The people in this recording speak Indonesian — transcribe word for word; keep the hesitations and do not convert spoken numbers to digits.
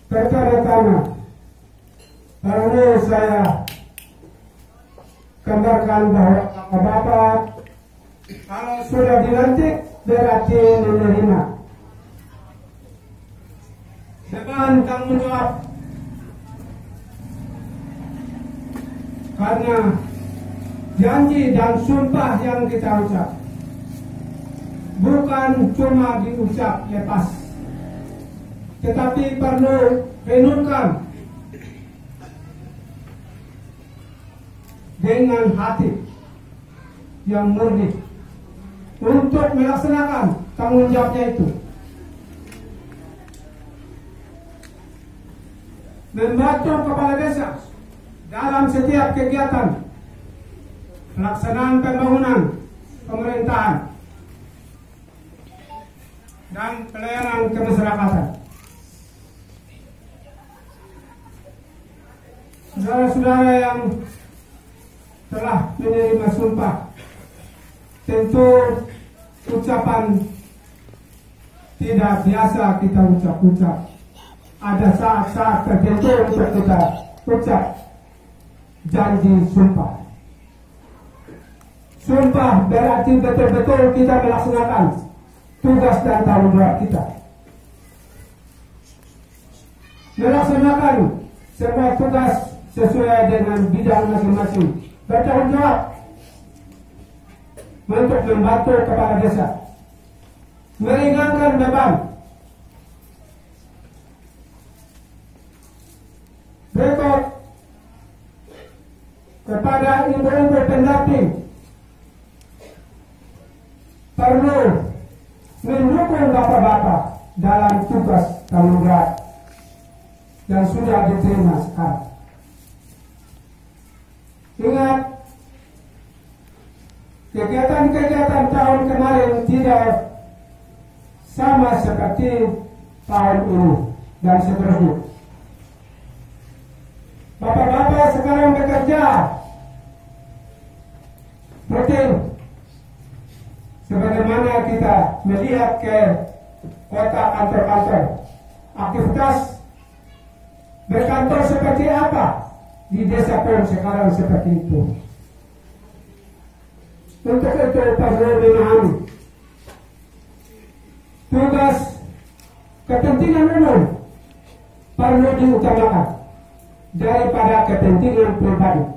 pertama-tama perlu saya gambarkan bahwa Bapak kalau sudah dilantik berarti menerima beban tanggung jawab, karena janji dan sumpah yang kita ucap bukan cuma diucap lepas, tetapi perlu renungkan dengan hati yang murni untuk melaksanakan tanggung jawabnya itu. Membantu kepala desa dalam setiap kegiatan pelaksanaan pembangunan pemerintahan dan pelayanan kemasyarakatan. Saudara-saudara yang telah menerima sumpah, tentu ucapan tidak biasa kita ucap-ucap. Ada saat-saat tertentu untuk kita ucap janji sumpah. Sumpah berarti betul-betul kita melaksanakan tugas dan tanggung jawab kita. Melaksanakan semua tugas sesuai dengan bidang masing-masing. Bertanggung jawab untuk membantu kepala desa, meringankan beban, berikut kepada ibu-ibu pendamping perlu mendukung bapak-bapak dalam tugas tanggung jawab yang sudah diterima sekarang. Ingat, kegiatan-kegiatan tahun kemarin tidak sama seperti tahun ini dan seterusnya. Bapak-bapak sekarang bekerja rutin sebagaimana kita melihat ke kota kantor-kantor, aktivitas berkantor seperti apa di desa pun sekarang seperti itu. Untuk itu perlu memahami tugas kepentingan umum perlu diutamakan daripada kepentingan pribadi.